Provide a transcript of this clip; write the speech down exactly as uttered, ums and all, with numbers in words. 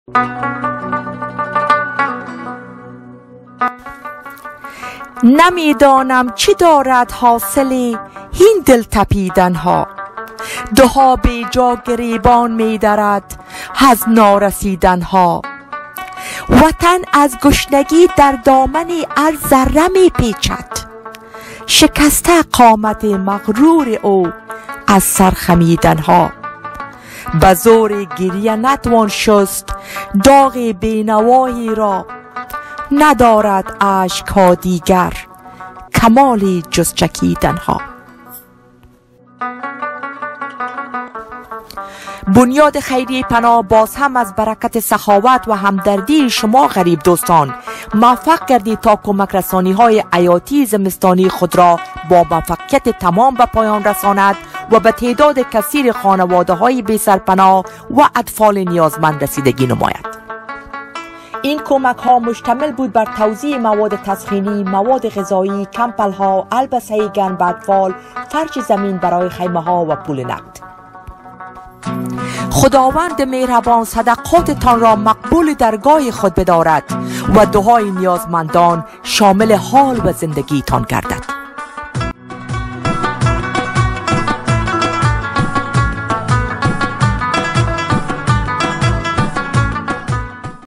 نمیدانم چی دارد حاصل این دل تپیدن ها، دها به جا گریبان می درد از نارسیدن ها. وطن از گشنگی در دامن هر ذره می پیچد، شکسته قامت مغرور او از سرخمیدن ها. به زور گریه نتوان شست داغ بینوایی را، ندارد اشک ها دیگر کمال جز چکیدن ها. بنیاد خیریه پناه باز هم از برکت سخاوت و همدردی شما غریب دوستان موفق گردید تا کمک رسانی های حیاتی زمستانی خود را با موفقیت تمام به پایان رساند و به تعداد کثیر خانواده های بی سرپناه و اطفال نیازمند رسیدگی نماید. این کمک ها مشتمل بود بر توزیع مواد تسخینی، مواد غذایی، کمپل ها، البسه گرم به اطفال، فرش زمین برای خیمه ها و پول نقد. خداوند مهربان صدقاتتان را مقبول درگاه خود بدارد و دعای نیازمندان شامل حال و زندگیتان گردد.